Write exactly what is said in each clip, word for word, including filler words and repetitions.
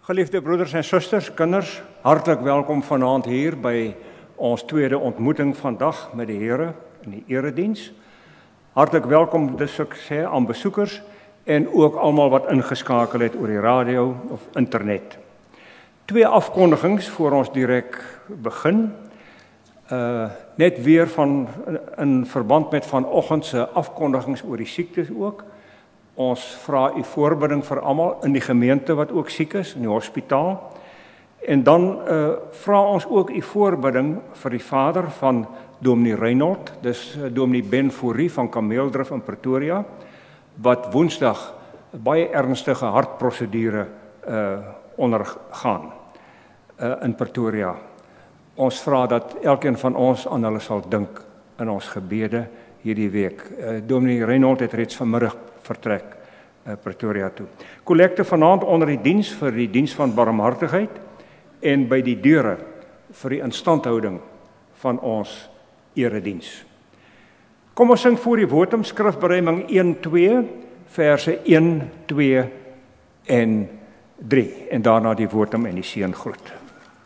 Geliefde broeders en susters, kinders, hartlik welkom vanaand hier by ons tweede ontmoeting vandag met die Here in die erediens. Hartlik welkom dis ek sê aan besoekers en ook almal wat ingeskakel het oor die radio of internet. Twee afkondigings voor ons direk begin. Uh, net weer van in verband met vanoggend se afkondigings oor die siektes ook. Ons vra u voorbidding vir almal in die gemeente wat ook siek is, in die hospitaal. En dan uh, vra ons ook u voorbidding vir die vader van Dominee Reinhold, dis uh, Dominee Ben Fourie van Kameeldrif in Pretoria, wat woensdag baie ernstige hartprosedure uh, ondergaan uh, in Pretoria. Ons vra dat elkeen van ons aan hulle sal dink in ons gebede hierdie week. Uh, Dominee Reinhold het reeds vanmiddag vertrek uh, Pretoria toe. Kollekte vanaand onder die diens vir die diens van barmhartigheid en by die deure vir die instandhouding van ons erediens. Kom ons sing voor die wotum skrifberuiming een twee verse een, twee en drie en daarna die wotum en die seën groet.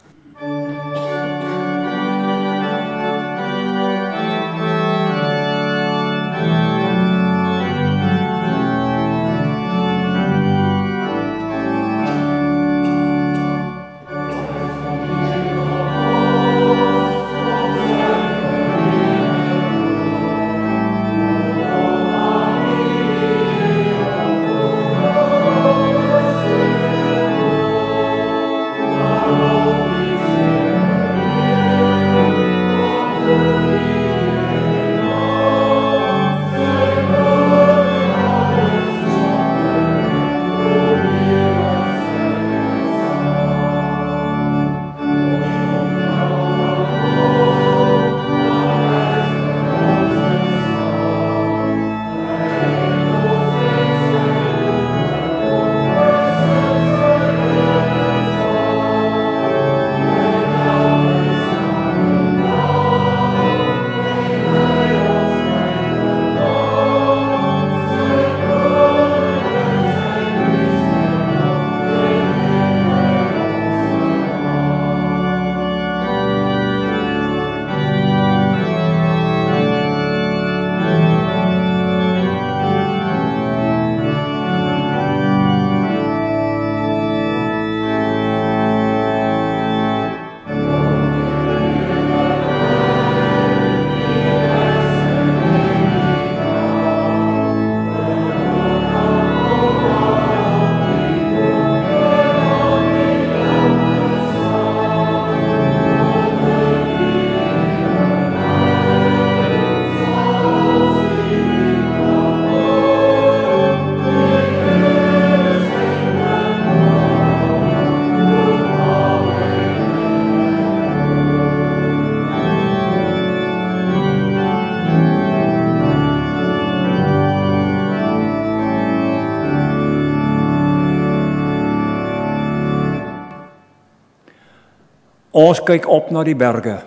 Ons kyk op na die berge.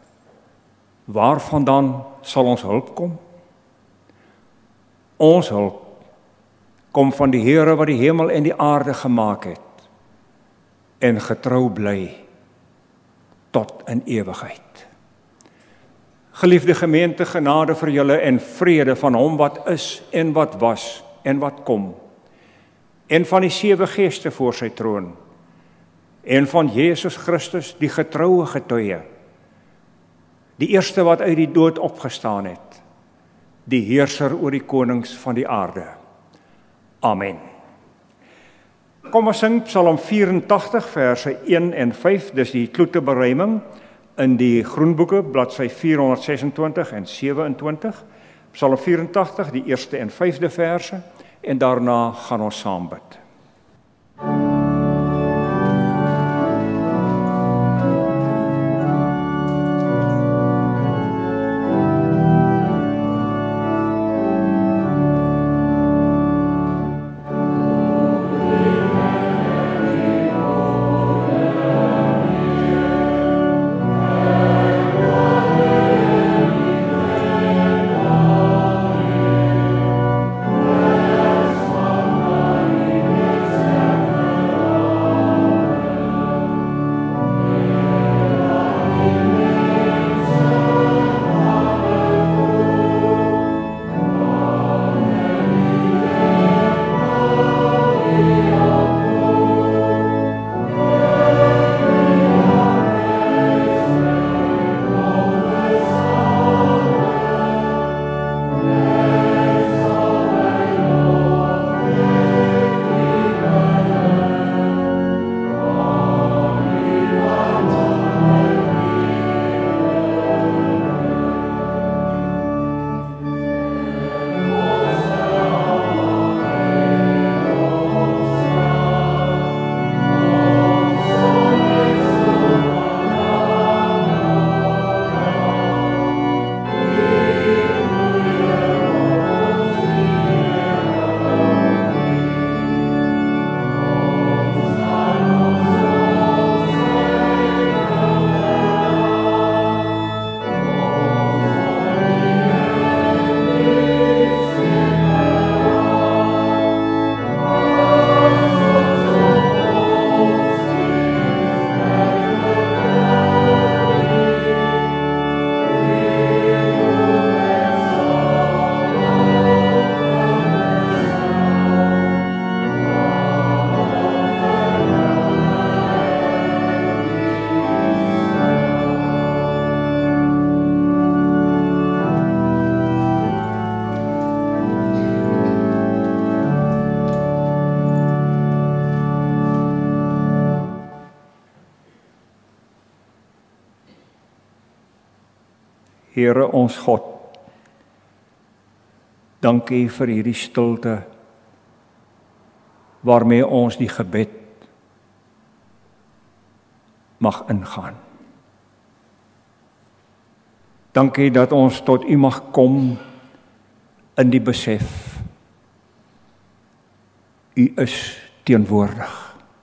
Waarvandaan sal ons hulp kom? Ons hulp kom van die Here wat die hemel en die aarde gemaak het en getrou bly tot in ewigheid. Geliefde gemeente, genade vir julle en vrede van hom wat is en wat was en wat kom, en van die sewe geeste voor sy troon, en van Jesus Christus, die getroue getuie, die eerste wat uit die dood opgestaan het, die heerser oor die konings van die aarde. Amen. Kom ons sing Psalm vyf-en-tagtig verse een en vyf, dis die kloeteberuiming in die groenboeke, bladsy vierhonderdses-en-twintig en sewe-en-twintig, Psalm vyf-en-tagtig, die eerste en vyfde verse, en daarna gaan ons saam bid. Here ons God, dankie vir hierdie stilte waarmee ons die gebed mag ingaan. Dankie dat ons tot U mag kom in die besef, U is teenwoordig.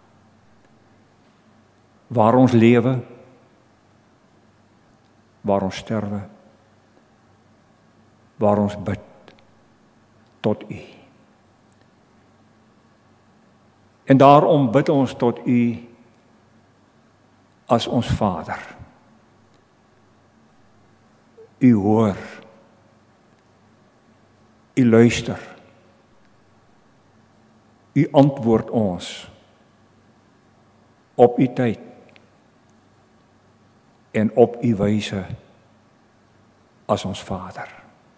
Waar ons lewe, waar ons sterwe, waar ons bid tot U. En daarom bid ons tot U as ons Vader. U hoor, U luister, U antwoord ons op U tyd en op U wyse as ons Vader.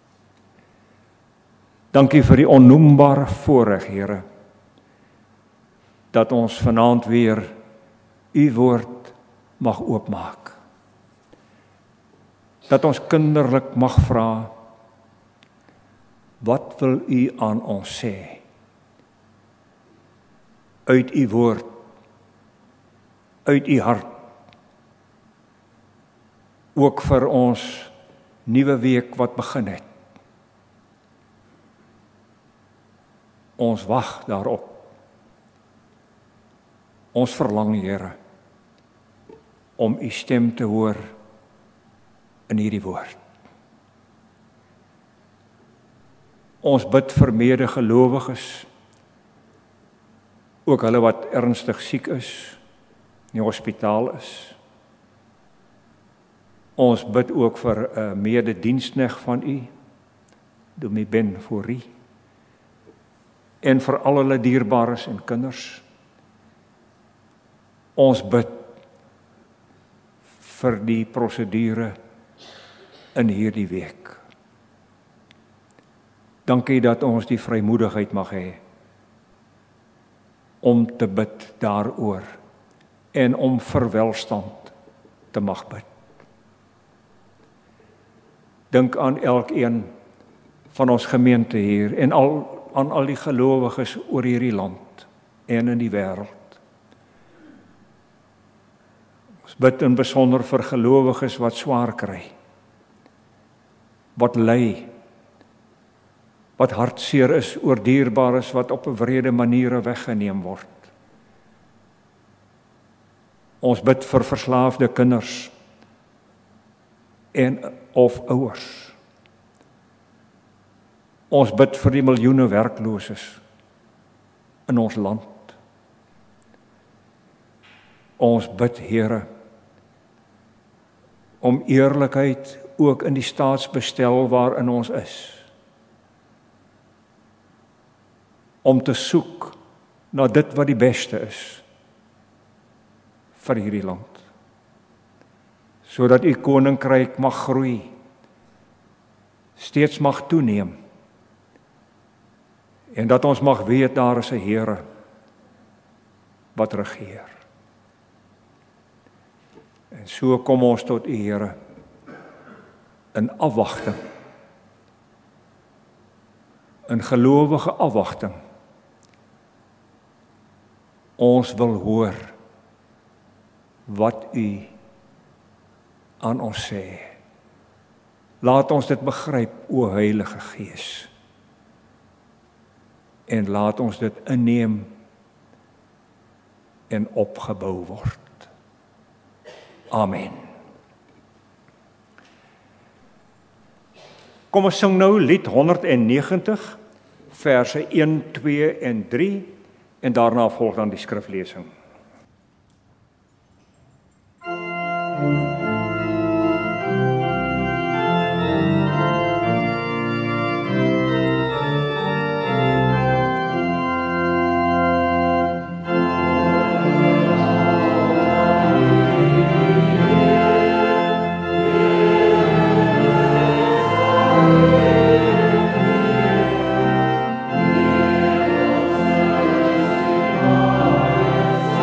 Dankie vir die onnoembare voorreg, Here, dat ons vanaand weer U woord mag oopmaak. Dat ons kinderlik mag vra, wat wil U aan ons sê? Uit U woord, uit U hart, ook vir ons nuwe week wat begin het. Ons wag daarop. Ons verlang, Here, om U stem te hoor in hierdie woord. Ons bid vir medegelowiges, ook hulle wat ernstig siek is, in die hospitaal is. Ons bid ook vir 'n medediensknegt van U, Dominee Ben Fourie, en vir al hulle dierbares en kinders. Ons bid vir die prosedure in hierdie week. Dankie dat ons die vrymoedigheid mag hê om te bid daaroor en om vir welstand te mag bid. Dink aan elkeen van ons gemeente hier en al aan al die gelowiges oor hierdie land en in die wêreld. Ons bid in besonder vir gelowiges wat swaar kry, wat ly, wat hartseer is oor dierbares wat op 'n wrede maniere weggeneem word. Ons bid vir verslaafde kinders en of ouers. Ons bid vir die miljoene werklooses in ons land. Ons bid, Here, om eerlikheid ook in die staatsbestel waarin ons is. Om te soek na dit wat die beste is vir hierdie land. Sodat U koninkryk mag groei, steeds mag toeneem, en dat ons mag weet daar is 'n Here wat regeer. En so kom ons tot U, Here, in afwagting, in gelowige afwagting. Ons wil hoor wat U aan ons sê. Laat ons dit begryp, o Heilige Gees. En laat ons dit inneem en opgebou word. Amen. Kom ons sing nou lied honderdnegentig, verse een, twee en drie, en daarna volg dan die skriflesing. Amen.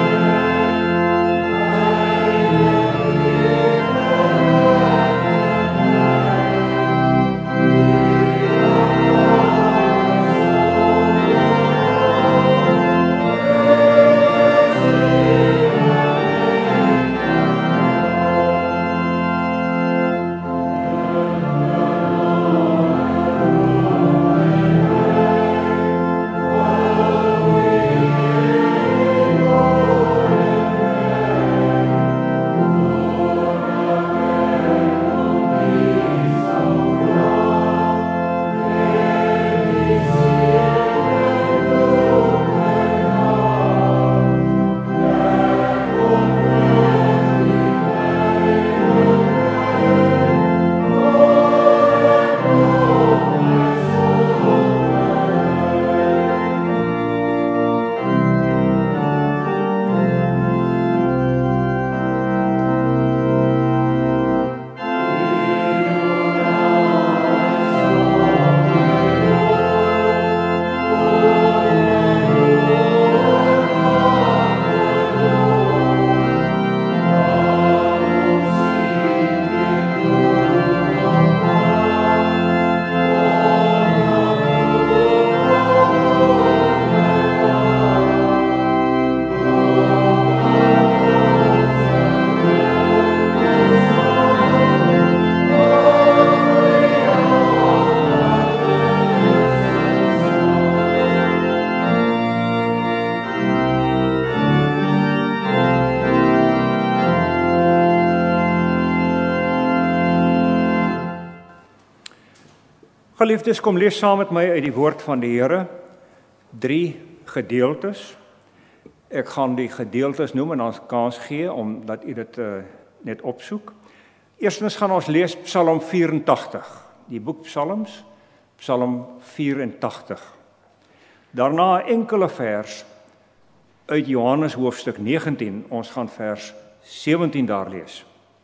Geliefdes, kom lees saam met my uit die woord van die Here, drie gedeeltes. Ek gaan die gedeeltes noem en dan kans gee, omdat u dit uh, net opsoek. Eerstens gaan ons lees Psalm vyerentagtig, die boek Psalms, Psalm vyerentagtig. Daarna enkele vers uit Johannes hoofstuk negentien, ons gaan vers sewentien daar lees.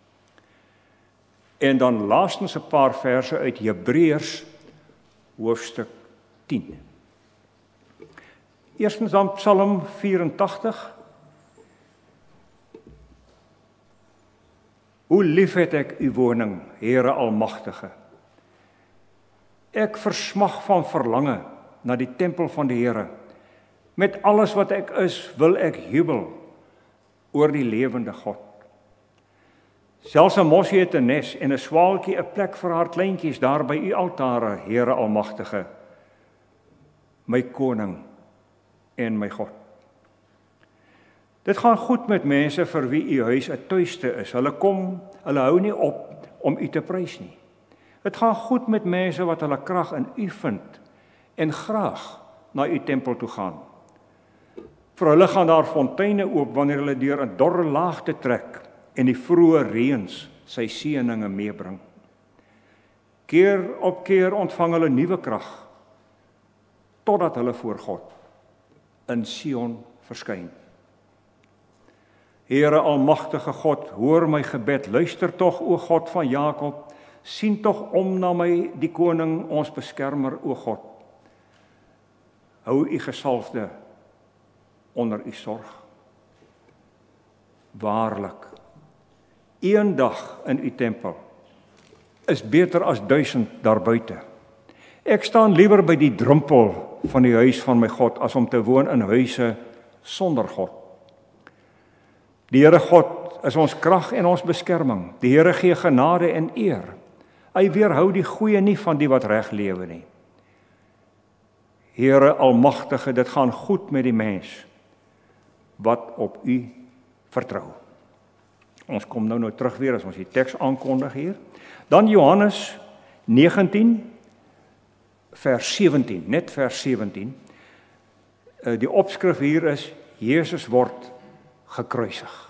En dan laastens 'n paar verse uit Hebreërs hoofstuk tien. Eerstens dan Psalm vyerentagtig. Hoe lief het ek u woning, Here Almagtige. Ek versmag van verlange na die tempel van die Here. Met alles wat ek is, wil ek jubel oor die lewende God. Selfs 'n mossie het 'n nes en 'n swaaltjie 'n plek vir haar kleintjies daar by u altare, Here Almagtige, my koning en my God. Dit gaan goed met mense vir wie u huis 'n tuiste is. Hulle kom, hulle hou nie op om u te prys nie. Dit gaan goed met mense wat hulle krag in u vind en graag na u tempel toe gaan. Vir hulle gaan daar fonteine oop wanneer hulle deur 'n dorre laagte trek en die vroeë reëns sy seëninge meebring. Keer op keer ontvang hulle nuwe krag, totdat hulle voor God in Sion verskyn. Here Almagtige God, hoor my gebed, luister tog, o God van Jakob, sien tog om na my, die koning, ons beskermer, o God. Hou u gesalfde onder u sorg. Waarlik, een dag in u tempel is beter as duisend daarbuite. Ek staan liewer by die drempel van die huis van my God, as om te woon in huise sonder God. Die Here God is ons krag en ons beskerming. Die Here gee genade en eer. Hy weerhou die goeie nie van die wat reg lewe nie. Here Almagtige, dit gaan goed met die mens wat op u vertrou. Ons kom nou nou terug weer as ons die teks aankondig hier. Dan Johannes negentien vers sewentien, net vers sewentien. Die opskrif hier is Jesus word gekruisig.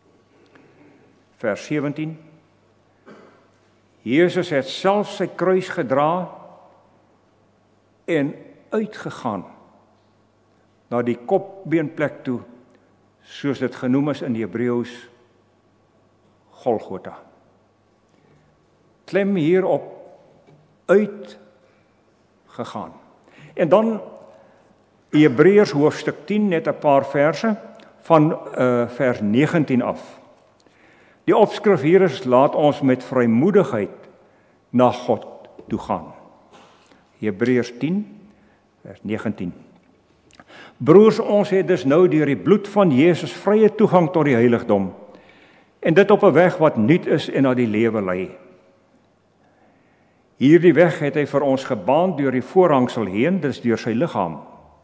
Vers sewentien. Jesus het self sy kruis gedra en uitgegaan na die kopbeenplek toe, soos dit genoem is in Hebreëus Golgotha. Klem hierop uitgegaan. En dan Hebreërs hoofstuk tien, net 'n paar verse van uh, vers negentien af. Die opskrif hier is, laat ons met vrymoedigheid na God toe gaan. Hebreërs tien, vers negentien. Broers, ons het dus nou deur die bloed van Jesus vrye toegang tot die heiligdom, en dit op 'n weg wat nuut is en na die lewe lei. Hierdie weg het hy vir ons gebaan deur die voorhangsel heen, dis deur sy liggaam.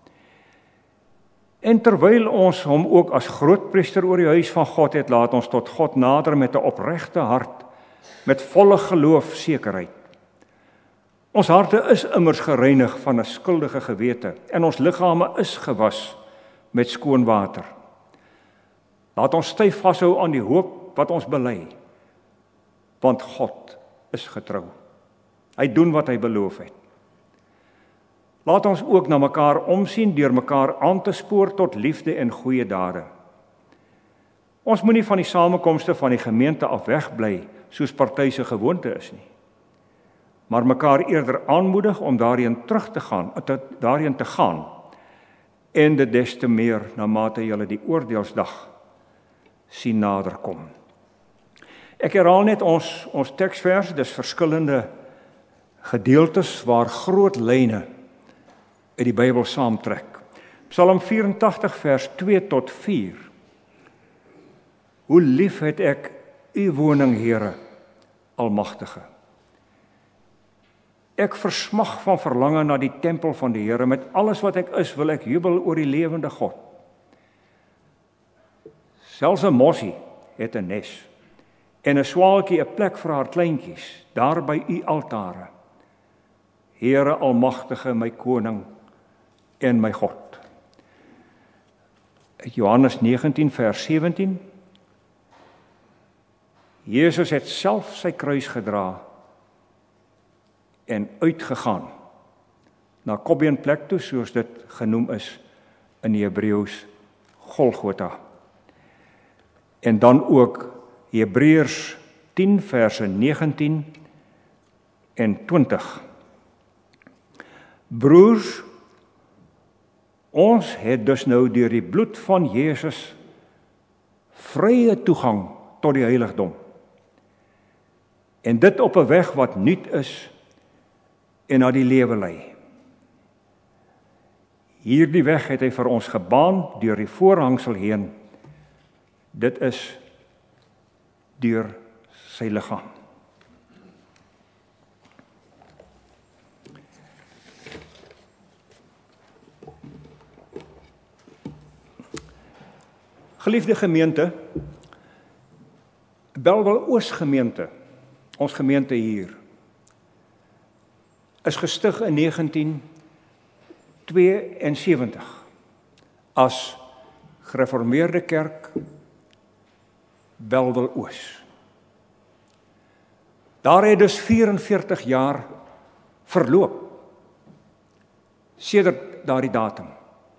En terwyl ons hom ook as grootpriester oor die huis van God het, laat ons tot God nader met 'n opregte hart, met volle geloof sekerheid. Ons harte is immers gereinig van 'n skuldige gewete, en ons liggame is gewas met skoon water. Laat ons styf vashou aan die hoop wat ons bely, want God is getrou. Hy doen wat hy beloof het. Laat ons ook na mekaar omsien deur mekaar aan te spoor tot liefde en goeie dade. Ons moenie van die samekomste van die gemeente af wegbly, soos party se gewoonte is nie, maar mekaar eerder aanmoedig om daarheen terug te gaan, daarheen te gaan, en dit des te meer na mate julle die oordeelsdag sien naderkom. Ek herhaal net ons ons teksvers, dis verskillende gedeeltes waar groot lyne uit die Bybel saamtrek. Psalm vyerentagtig vers twee tot vier. Hoe lief het ek u woning, Here Almagtige. Ek versmag van verlange na die tempel van die Here. Met alles wat ek is, wil ek jubel oor die lewende God. Selfs 'n mossie het 'n nes en 'n swaaltjie 'n plek vir haar kleintjies daar by u altare, Heere Almagtige, my Koning en my God. Uit Johannes negentien vers sewentien. Jesus het self sy kruis gedra en uitgegaan na Kobbeen plek toe, soos dit genoem is in die Hebreëus Golgotha. En dan ook Hebreërs tien verse negentien en twintig. Broers, ons het dus nou deur die bloed van Jesus vrye toegang tot die heiligdom. En dit op 'n weg wat nuut is en na die lewe lei. Hierdie weg het hy vir ons gebaan deur die voorhangsel heen. Dit is deur sy liggaam. Geliefde gemeente, Bellville Oos gemeente, ons gemeente hier, is gestig in negentien tweeënsewentig as Gereformeerde Kerk Bellville Oos. Daar het dus vyf-en-veertig jaar verloop sedert daardie datum.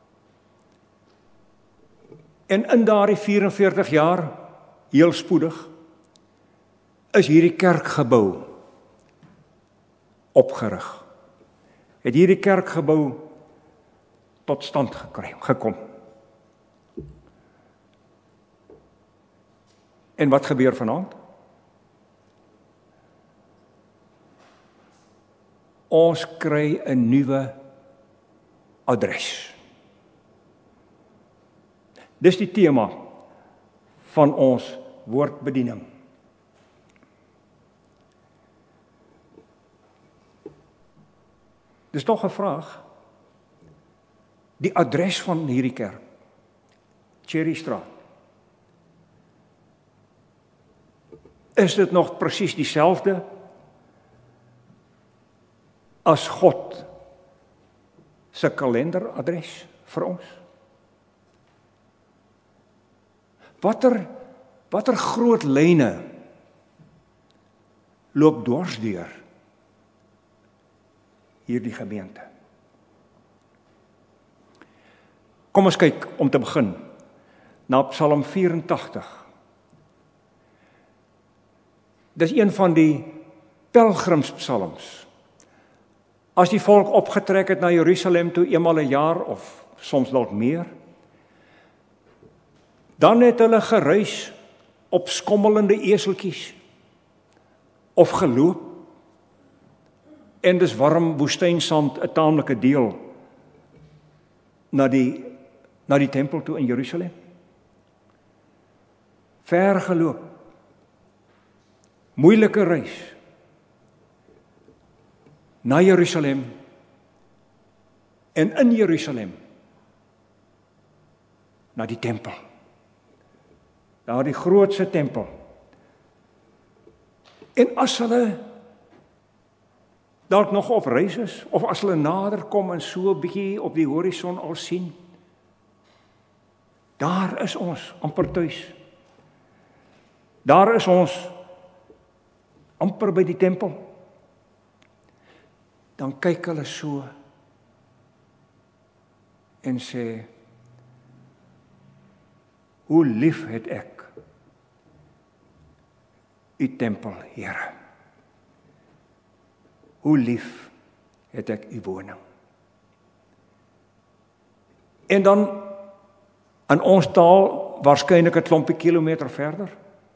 En in daardie vyf-en-veertig jaar, heel spoedig, is hierdie kerkgebou opgerig. Het hierdie kerkgebou tot stand gekry, gekom. En wat gebeur vanaand? Ons kry 'n nuwe adres. Dis die tema van ons woordbediening. Dis tog 'n vraag. Die adres van hierdie kerk, Cherrystraat. Is dit nog presies dieselfde as God se kalenderadres vir ons? Watter watter groot lyne loop dwars deur hierdie gemeente? Kom ons kyk om te begin na Psalm vyf-en-tagtig. Dis een van die pelgrimspsalms. As die volk opgetrek het na Jerusalem toe eenmal 'n jaar of soms dalk meer, dan het hulle gereis op skommelende eseltjies of geloop, en dis warm woestynsand 'n taamlike deel na die na die tempel toe in Jerusalem. Ver geloop, moeilike reis na Jerusalem, en in Jerusalem na die tempel. Daar die grootste tempel. En as hulle dalk nog op reis is, of as hulle nader kom en so 'n bietjie op die horison al sien, daar is ons amper tuis. Daar is ons amper by die tempel. Dan kyk hulle so en sê, hoe lief het ek u tempel, Here. Hoe lief het ek u woning. En dan in ons taal waarskynlik 'n klompie kilometer verder.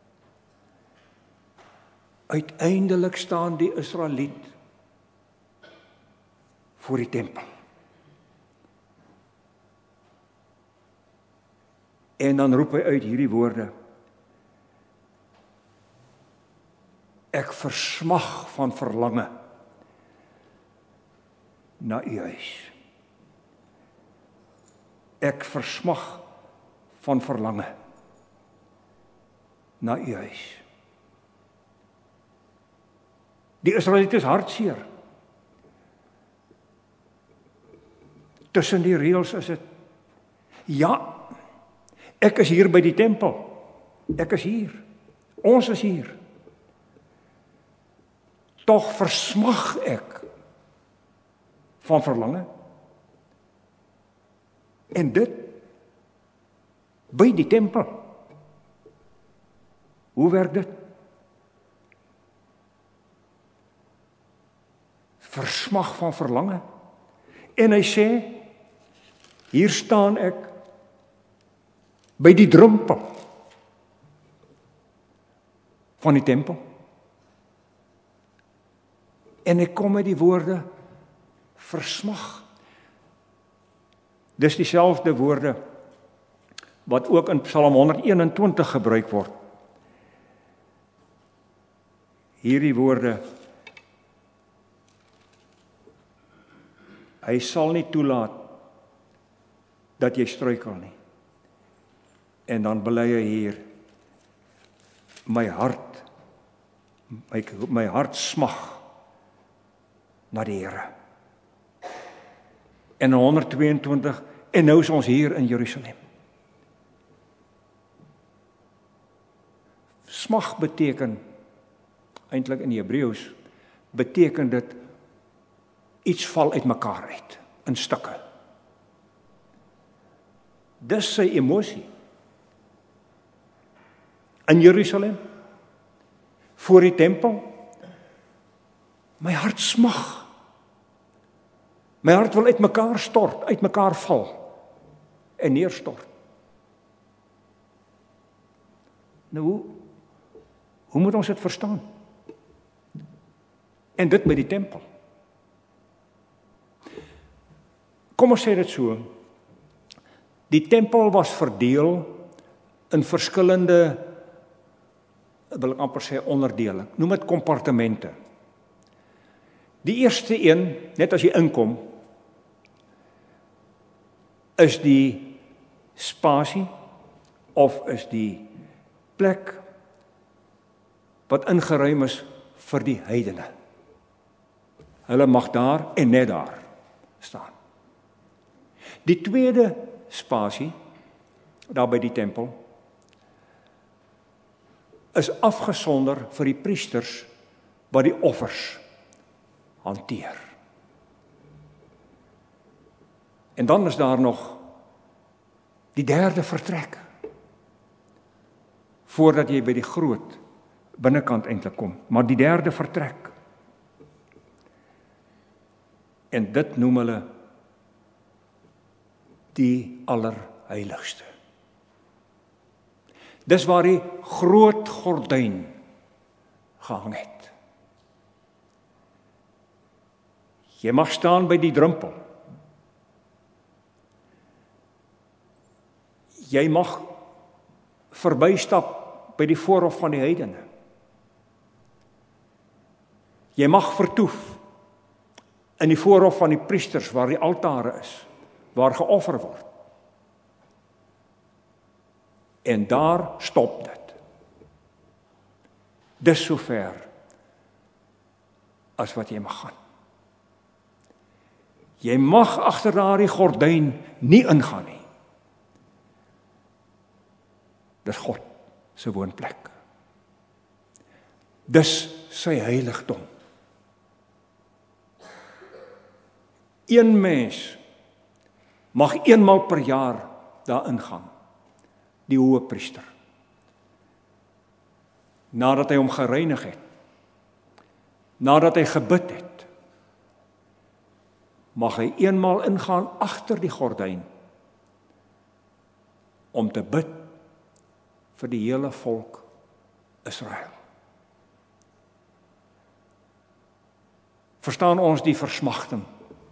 Uiteindelik staan die Israeliet voor die tempel. En dan roep hy uit hierdie woorde: ek versmag van verlange na u huis. Ek versmag van verlange na u huis. Die Israeliete is hartseer. Tussen die reëls is dit, ja, ek is hier by die tempel. Ek is hier. Ons is hier. Tog versmag ek van verlange. En dit by die tempel. Hoe werk dit? Versmag van verlange. En hy sê, hier staan ek by die drempel van die tempel. En ek kom met die woorde versmag. Dis dieselfde woorde wat ook in Psalm honderdeenentwintig gebruik word. Hierdie woorde, hy sal nie toelaat dat jy struikel nie. En dan bely hy hier, my hart, my, my hart smag na die Here. En honderdtweeëntwintig, en nou is ons hier in Jerusalem. Smag beteken, eintlik in Hebreëus, beteken dit, iets val uit mekaar uit, in stukke. Dis sy emosie. In Jerusalem, voor die tempel, my hart smag. My hart wil uit mekaar stort, uit mekaar val, en neerstort. Nou, hoe, hoe moet ons dit verstaan? En dit by die tempel. Kom ons sê dit so, die tempel was verdeel in verskillende, wil ek amper sê onderdele, noem dit kompartemente. Die eerste een, net as jy inkom, is die spasie, of is die plek, wat ingeruim is vir die heidene. Hulle mag daar en net daar staan. Die tweede spasie, daar by die tempel, is afgesonder vir die priesters wat die offers hanteer. En dan is daar nog die derde vertrek, voordat jy by die groot binnekant eintlik kom, maar die derde vertrek. En dit noem hulle die allerheiligste. Dis waar die groot gordyn gehang het. Jy mag staan by die drempel. Jy mag verbystap by die voorhof van die heidene. Jy mag vertoef in die voorhof van die priesters waar die altare is, waar geoffer word. En daar stop dit. Dis so ver as wat jy mag gaan. Jy mag agter daardie gordyn nie ingaan nie. Dis God se woonplek. Dis sy heiligdom. Een mens mag eenmaal per jaar daar ingaan, die hoëpriester. Nadat hy hom gereinig het, nadat hy gebid het, mag hy eenmaal ingaan agter die gordyn om te bid vir die hele volk Israel. Verstaan ons die versmagting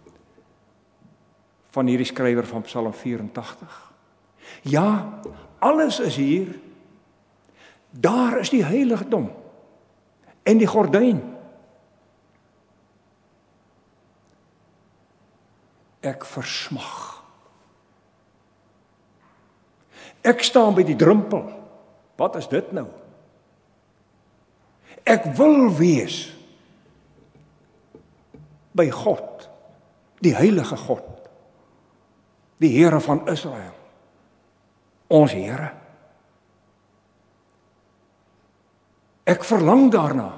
van hierdie skrywer van Psalm vyerentagtig? Ja, alles is hier. Daar is die heiligdom en die gordyn. Ek versmag. Ek staan by die drempel. Wat is dit nou? Ek wil wees by God, die heilige God. die Here van Israel, ons Here. Ek verlang daarna.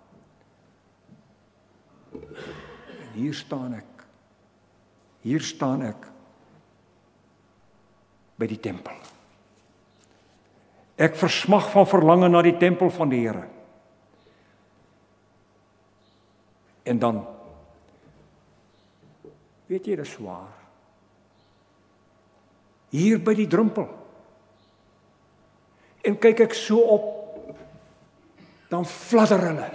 En hier staan ek, hier staan ek, by die tempel. Ek versmag van verlange na die tempel van die Here. En dan, weet jy, dit is swaar. Hier by die drempel. En kyk ek so op, dan fladder hulle.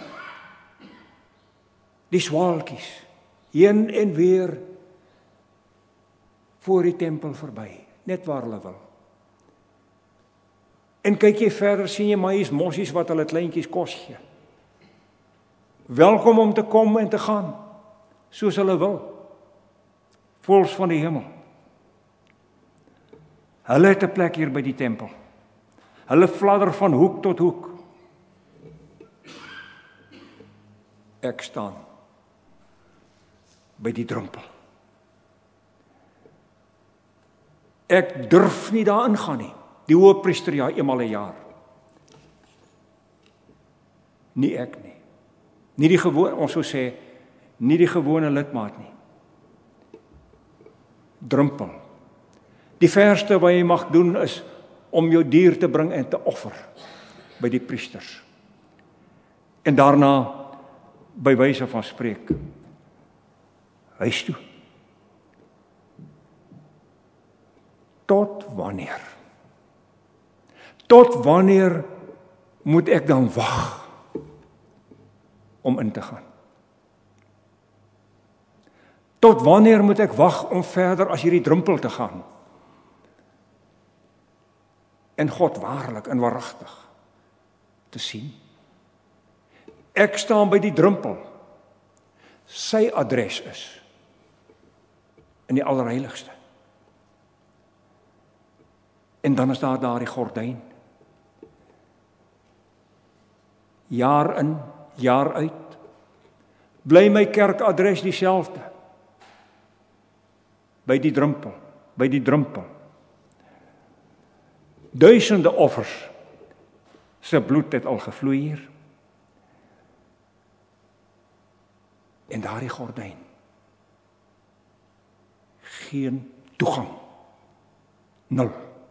Die swaalkies, heen en weer, voor die tempel verby, net waar hulle wil. En kyk jy verder, sien jy maar hier's mossies wat hulle kleintjies kos gee. Welkom om te kom en te gaan, soos hulle wil. Voëls van die hemel. Hulle het 'n plek hier by die tempel. Hulle fladder van hoek tot hoek. Ek staan by die drempel. Ek durf nie daarin gaan nie. Die hoëpriester, ja, eenmal 'n jaar. Nie ek nie. Nie die gewone, ons sou sê, nie die gewone lidmaat nie. Drempel. Die verste wat jy mag doen is om jou dier te bring en te offer by die priesters. En daarna, by wyse van spreek, huis toe. Tot wanneer? Tot wanneer moet ek dan wag om in te gaan? Tot wanneer moet ek wag om verder as hierdie drempel te gaan? En God waarlik en waaragtig te sien? Ek staan by die drempel. Sy adres is in die allerheiligste. En dan is daar daar die gordyn. Jaar in, jaar uit. Bly my kerkadres dieselfde. By die drempel, by die drempel. Duisende offers, sy bloed het al gevloei hier. En daar die gordyn. Geen toegang. Nul.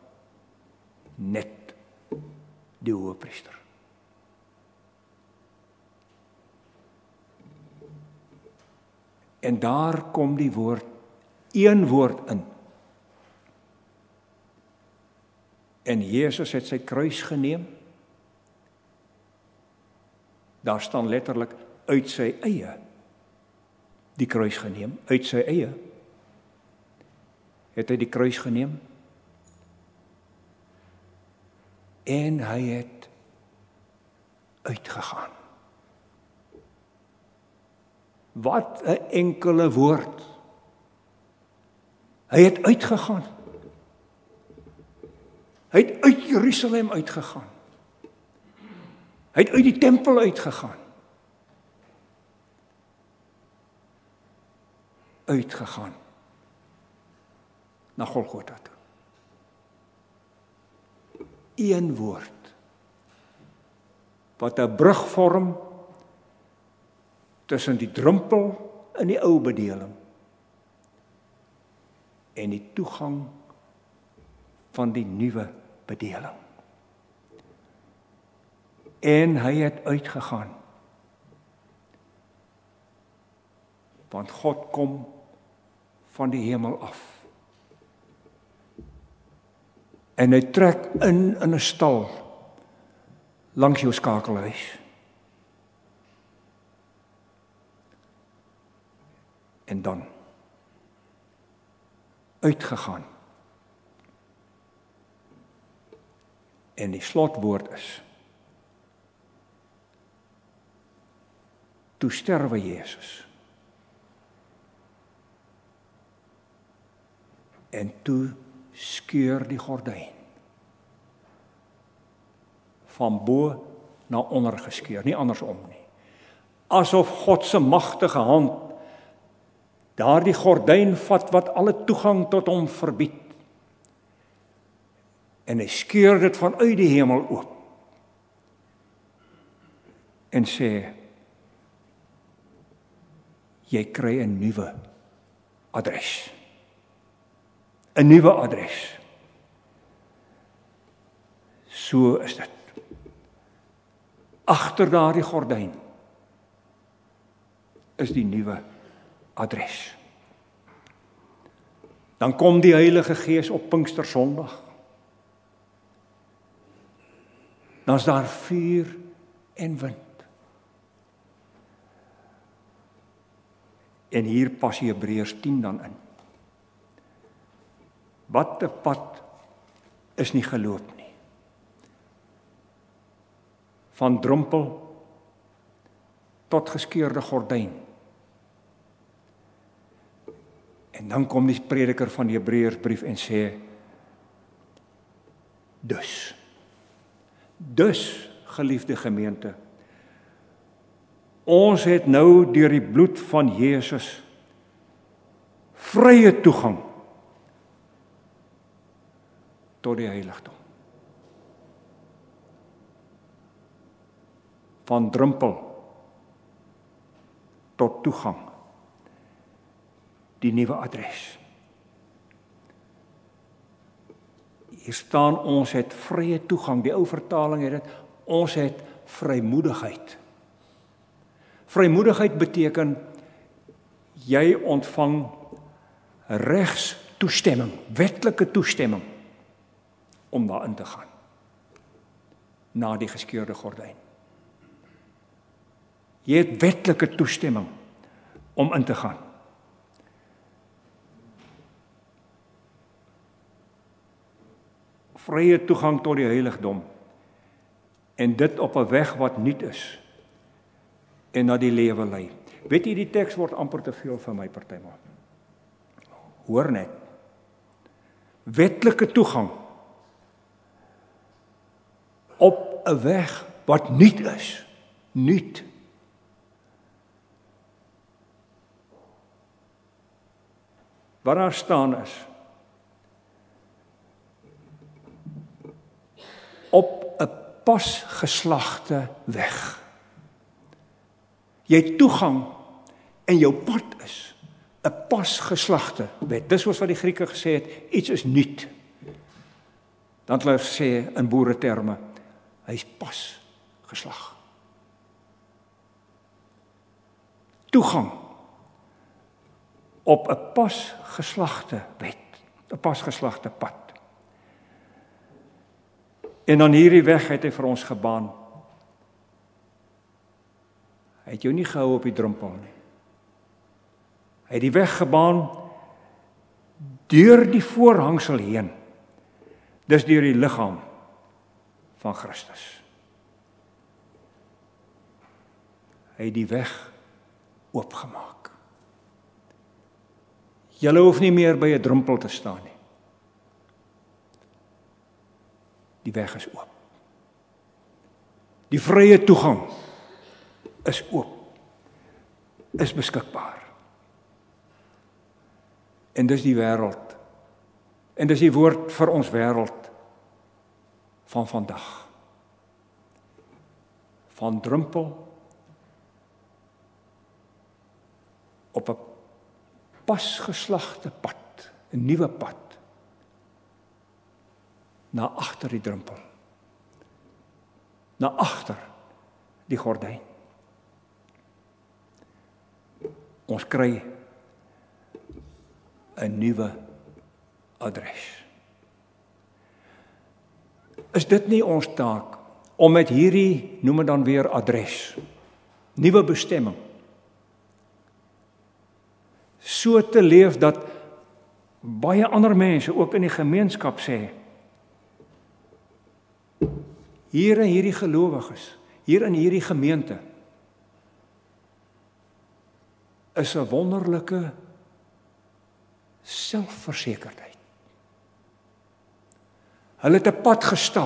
Net die hoëpriester. En daar kom die woord, een woord in. En Jesus het sy kruis geneem. Daar staan letterlik uit sy eie die kruis geneem, uit sy eie. Het hy die kruis geneem? En hy het uitgegaan. Wat 'n enkele woord. Hy het uitgegaan. Hy het uit Jerusalem uitgegaan. Hy het uit die tempel uitgegaan. Uitgegaan. Na Golgotha toe. Een woord. Wat 'n brug vorm tussen die drempel in die ou bedeling en die toegang van die nuwe bedeling. En hy het uitgegaan. Want God kom van die hemel af. En hy trek in in 'n stal langs jou skakelhuis. En dan uitgegaan. En die slotwoord is: toe sterwe Jesus. En toe skeur die gordyn. Van bo na onder geskeur, nie andersom nie. Asof God se magtige hand Daardie gordyn vat wat alle toegang tot hom verbied. En hy skeur dit vanuit die hemel oop. En sê, jy kry 'n nuwe adres. 'n Nuwe adres. So is dit. Agter daardie gordyn is die nuwe adres. Dan kom die Heilige Gees op Pinkstersondag. Dan is daar vuur en wind. En hier pas Hebreërs tien dan in. Wat 'n pad is nie geloop nie. Van drempel tot geskeurde gordyn. En dan kom die prediker van die Hebreërsbrief en sê, dus, dus, geliefde gemeente, ons het nou deur die bloed van Jesus vrye toegang tot die heiligdom. Van drempel tot toegang. Die nuwe adres. Hier staan ons het vrye toegang. Die ou vertaling het dit, ons het vrymoedigheid. Vrymoedigheid beteken jy ontvang regs toestemming, wetlike toestemming om daarin te gaan. Na die geskeurde gordyn. Jy het wetlike toestemming om in te gaan. Vrye toegang tot die heiligdom. En dit op 'n weg wat nuut is. En na die lewe lei. Weet jy, die teks word amper te veel vir my partymal. Hoor net. Wetlike toegang op 'n weg wat nuut is. Nuut. Wat daar staan is, op 'n pas geslagte weg. Jy toegang en jou pad is 'n pas geslagte weg. Dis soos wat die Grieke gesê het, iets is nuut. Dan het hulle gesê in boereterme, hy's pas geslag. Toegang op 'n pas geslagte wet, 'n pas geslagte pad. En dan hierdie weg het hy vir ons gebaan. Hy het jou nie gehou op die drempel nie. Hy het die weg gebaan deur die voorhangsel heen. Dis deur die liggaam van Christus. Hy het die weg oopgemaak. Julle hoef nie meer by 'n drempel te staan nie. Die weg is oop. Die vrye toegang is oop. Is beskikbaar. En dis die wêreld. En dis die woord vir ons wêreld van vandag. Van drempel op 'n pasgeslagte pad, 'n nuwe pad, na agter die drempel, na agter die gordyn. Ons kry 'n nuwe adres. Is dit nie ons taak om met hierdie, noem dit dan weer adres, nuwe bestemming, so te leef dat baie ander mense ook in die gemeenskap sê, hier in hierdie gelowiges, hier in hierdie gemeente, is 'n wonderlike selfversekerdheid. Hulle het 'n pad gestap.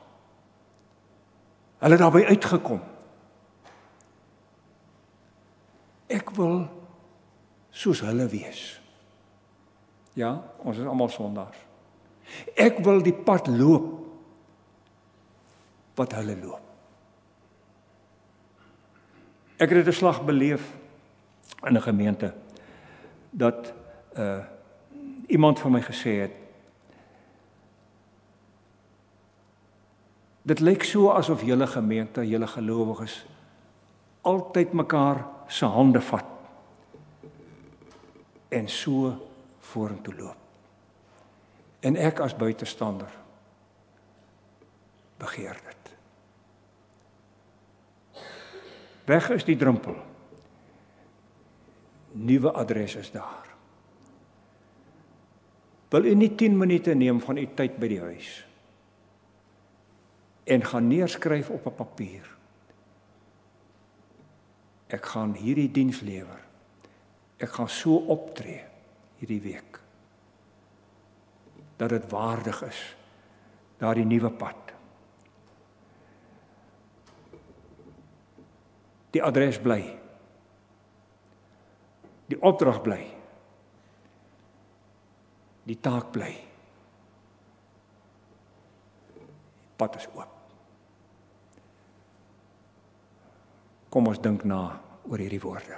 Hulle het daarby uitgekom. Ek wil soos hulle wees. Ja, ons is almal sondaars. Ek wil die pad loop wat hulle loop. Ek het 'n slag beleef in 'n gemeente dat uh, iemand van my gesê het, dit lyk so asof julle gemeente, julle gelowiges altyd mekaar se hande vat en so vorentoe loop. En ek as buitestander begeer dit. Weg is die drempel. Nuwe adres is daar. Wil u nie tien minute neem van u tyd by die huis en gaan neerskryf op 'n papier. Ek gaan hierdie diens lewer. Ek gaan so optree hierdie week dat dit waardig is, daardie nuwe pad. Die adres bly. Die opdrag bly. Die taak bly. Die pad is oop. Kom ons dink na oor hierdie woorde.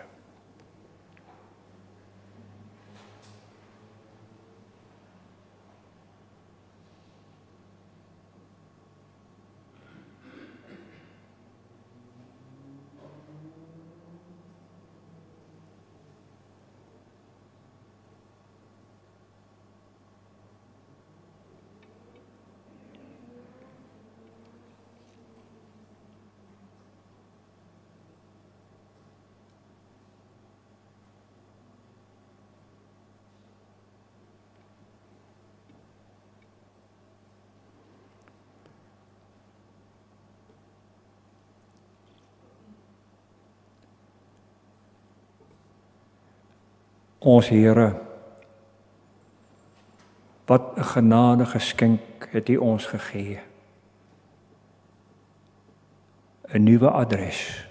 Ons Here, wat 'n genade geskenk het U ons gegee. 'n Nuwe adres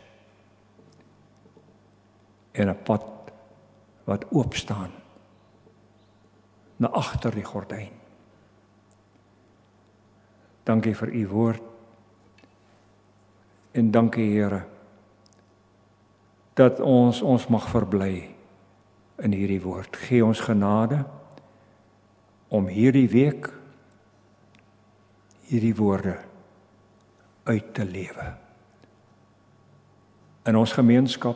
en 'n pad wat oop staan na agter die gordyn. Dankie vir U woord en dankie Here dat ons ons mag verbly in hierdie woord. Gee ons genade om hierdie week hierdie woorde uit te lewe. In ons gemeenskap,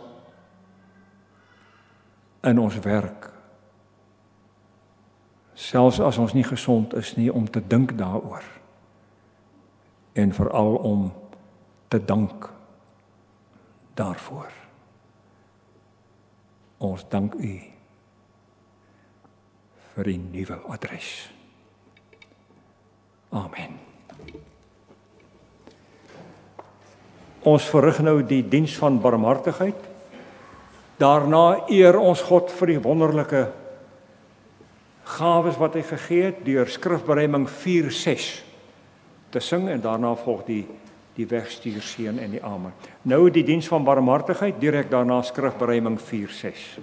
in ons werk, selfs as ons nie gesond is nie, om te dink daaroor en veral om te dank daarvoor. Ons dank U vir die nuwe adres. Amen. Ons verrig nou die diens van barmhartigheid. Daarna eer ons God vir die wonderlike gawes wat hy gegee het deur skrifberuiming vier ses te sing en daarna volg die die wegstuurseën en die amen. Nou die diens van barmhartigheid, direk daarna skrifberuiming vier ses.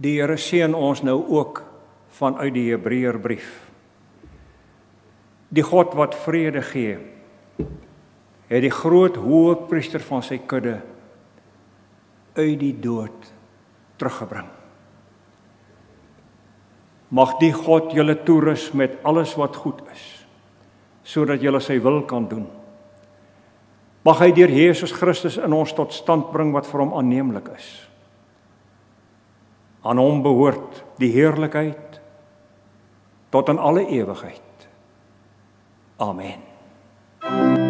Die Here seën ons nou ook vanuit die Hebreërbrief. Die God wat vrede gee, het die groot hoëpriester van sy kudde uit die dood teruggebring. Mag die God julle toerus met alles wat goed is, sodat julle sy wil kan doen. Mag hy deur Jesus Christus in ons tot stand bring wat vir hom aanneemlik is. Aan hom behoort die heerlikheid tot in alle ewigheid. Amen.